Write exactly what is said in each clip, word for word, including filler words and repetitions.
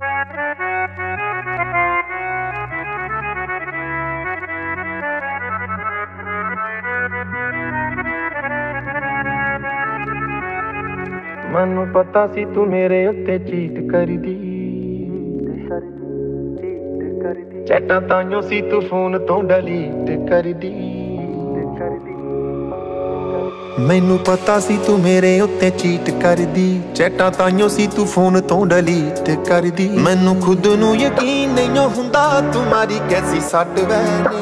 ਮੈਨੂੰ ਪਤਾ ਸੀ ਤੂੰ ਮੇਰੇ ਉੱਤੇ ਚੀਟ ਕਰਦੀ, ਚੈਟਾਂ ਤਾਈਓ ਸੀ ਤੂੰ ਫੋਨ ਤੋਂ ਡਿਲੀਟ ਕਰਦੀ। ਮੈਨੂੰ ਪਤਾ ਸੀ ਤੂੰ ਮੇਰੇ ਉੱਤੇ ਚੀਟ ਕਰਦੀ, ਚੈਟਾਂ ਤਾਈਓ ਸੀ ਤੂੰ ਫੋਨ ਤੋਂ ਡਿਲੀਟ ਕਰਦੀ। ਮੈਨੂੰ ਖੁਦ ਨੂੰ ਯਕੀਨ ਨਹੀਂ ਹੁੰਦਾ ਤੂੰ ਮਾਰੀ ਕੈਸੀ ਸੱਟ ਵੈਨੇ,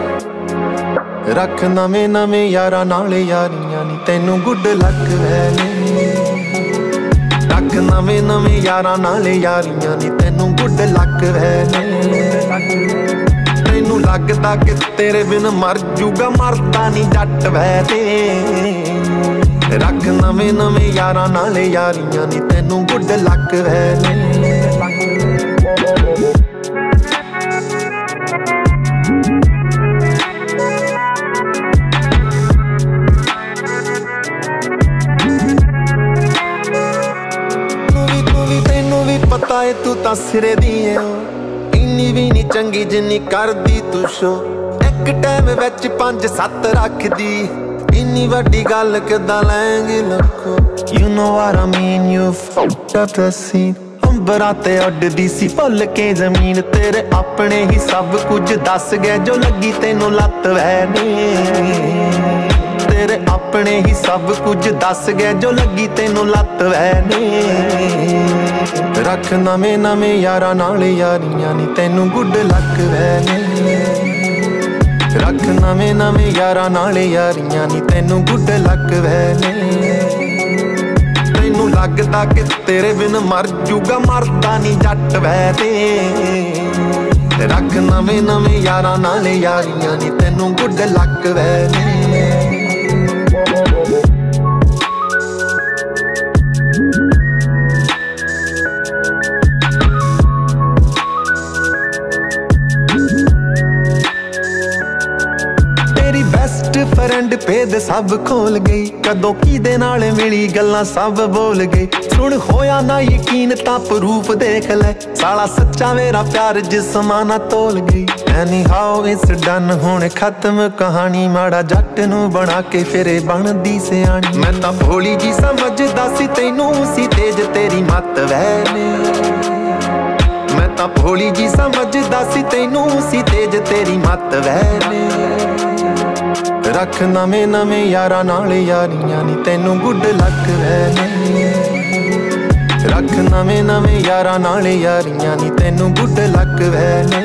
ਰੱਖ ਨਵੇਂ ਨਵੇਂ ਯਾਰਾਂ ਨਾਲ ਯਾਰੀਆਂ ਨੀ ਤੈਨੂੰ ਗੁੱਡ ਲੱਕ ਵੈਨੇ, ਰੱਖ ਨਵੇਂ ਨਵੇਂ ਯਾਰਾਂ ਨਾਲ ਯਾਰੀਆਂ ਨੀ ਤੈਨੂੰ ਗੁੱਡ ਲੱਕ ਵੈਨੇ। ਤੈਨੂੰ ਲੱਗਦਾ ਕਿ ਤੇਰੇ ਬਿਨ ਮਰ ਜੂਗਾ, ਮਰਦਾ ਨੀ ਜੱਟ ਵੈ ਤੇ, ਰੱਖ ਨਵੇਂ ਨਵੇਂ ਯਾਰਾਂ ਨਾਲ ਯਾਰੀਆਂ ਨੀ ਤੈਨੂੰ ਗੁੱਡ ਲੱਕ ਵੈਨੇ। ਪਤਾ ਏ ਤੂੰ ਤਾਂ ਸਿਰੇ ਦੀ ਏ, ਇੰਨੀ ਵੀ ਨੀ ਚੰਗੀ ਜਿੰਨੀ ਕਰਦੀ ਤੂੰ ਸ਼ੋ, ਇੱਕ ਟਾਈਮ ਵਿੱਚ ਪੰਜ ਸੱਤ ਰੱਖਦੀ, ਇੰਨੀ ਵੱਡੀ ਗੱਲ ਕਿੱਦਾਂ ਲੈਂਗੀ ਲੱਖੋ। You know what I mean, you fucked up the scene, ਅੰਬਰਾਂ ਤੇ ਉੱਡਦੀ ਸੀ ਭੁੱਲ ਕੇ ਜ਼ਮੀਨ, ਤੇਰੇ ਆਪਣੇ ਹੀ ਸਭ ਕੁਝ ਦੱਸ ਗਏ ਜੋ ਲੱਗੀ ਤੈਨੂੰ ਲੱਤ ਵੈਨੇ, ਤੇਰੇ ਆਪਣੇ ਹੀ ਸਭ ਕੁਝ ਦੱਸ ਗਏ ਜੋ ਲੱਗੀ ਤੈਨੂੰ ਲੱਤ ਵੈਨੇ। ਰੱਖ ਨਵੇਂ ਨਵੇਂ ਯਾਰਾਂ ਨਾਲ ਯਾਰੀਆਂ ਨੀ ਤੈਨੂੰ ਗੁੱਡ ਲੱਕ ਵੈਨੇ, ਰੱਖ ਨਵੇਂ ਨਵੇਂ ਯਾਰਾਂ ਨਾਲ ਯਾਰੀਆਂ ਨੀ ਤੈਨੂੰ ਗੁੱਡ ਲੱਕ ਵੈਨੇ। ਤੈਨੂੰ ਲੱਗਦਾ ਕਿ ਤੇਰੇ ਬਿਨ ਮਰ ਜੂਗਾ, ਮਰਦਾ ਨੀ ਜੱਟ ਵੈ ਤੇ, ਰੱਖ ਨਵੇਂ ਨਵੇਂ ਯਾਰਾਂ ਨਾਲ ਯਾਰੀਆਂ ਨੀ ਤੈਨੂੰ ਗੁੱਡ ਲੱਕ ਵੈਨੇ। ਫਰੈਂਡ ਭੇਦ ਸਭ ਖੋਲ ਗਈ, ਕਦੋਂ ਕਿਹਦੇ ਨਾਲ ਮਿਲੀ ਗੱਲਾਂ ਸਭ ਬੋਲ ਗਈ। ਸੁਣ ਹੋਇਆ ਨਾ ਯਕੀਨ ਤਾਂ ਪ੍ਰੂਫ ਦੇਖ ਲੈ, ਸਾਲਾ ਸੱਚਾ ਮੇਰਾ ਪਿਆਰ ਜਿਸਮਾਂ ਨਾ ਤੋਲ ਗਈ। ਐਨੀ ਹਾਓ ਇਸ ਡਨ ਹੁਣ ਖਤਮ ਕਹਾਣੀ, ਮਾੜਾ ਜੱਟ ਨੂੰ ਬਣਾ ਕੇ ਫਿਰੇ ਬਣਦੀ ਸਿਆਣੀ। ਮੈਂ ਤਾਂ ਭੋਲੀ ਜੀ ਸਮਝਦਾ ਸੀ ਤੈਨੂੰ ਸੀ ਤੇਜ ਤੇਰੀ ਮੱਤ ਵੈਨੇ, ਮੈਂ ਤਾਂ ਭੋਲੀ ਜੀ ਸਮਝਦਾ ਸੀ ਤੈਨੂੰ ਸੀ ਤੇਜ ਤੇਰੀ ਮੱਤ ਵੈਨੇ। ਰੱਖ ਨਵੇਂ ਨਵੇਂ ਯਾਰਾਂ ਨਾਲ ਯਾਰੀਆਂ ਨੀ ਤੈਨੂੰ ਗੁੱਡ ਲੱਕ ਵੈਨੇ, ਰੱਖ ਨਵੇਂ ਨਵੇਂ ਯਾਰਾਂ ਨਾਲ ਯਾਰੀਆਂ ਨੀ ਤੈਨੂੰ ਗੁੱਡ ਲੱਕ ਵੈਨੇ।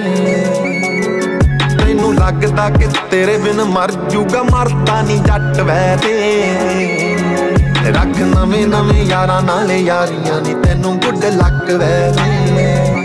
ਤੈਨੂੰ ਲੱਗਦਾ ਕਿ ਤੇਰੇ ਬਿਨ ਮਰ ਜੂਗਾ, ਮਰਦਾ ਨੀ ਜੱਟ ਵੈ ਤੇ, ਰੱਖ ਨਵੇਂ ਨਵੇਂ ਯਾਰਾਂ ਨਾਲ ਯਾਰੀਆਂ ਨੀ ਤੈਨੂੰ ਗੁੱਡ ਲੱਕ ਵੈਨੇ।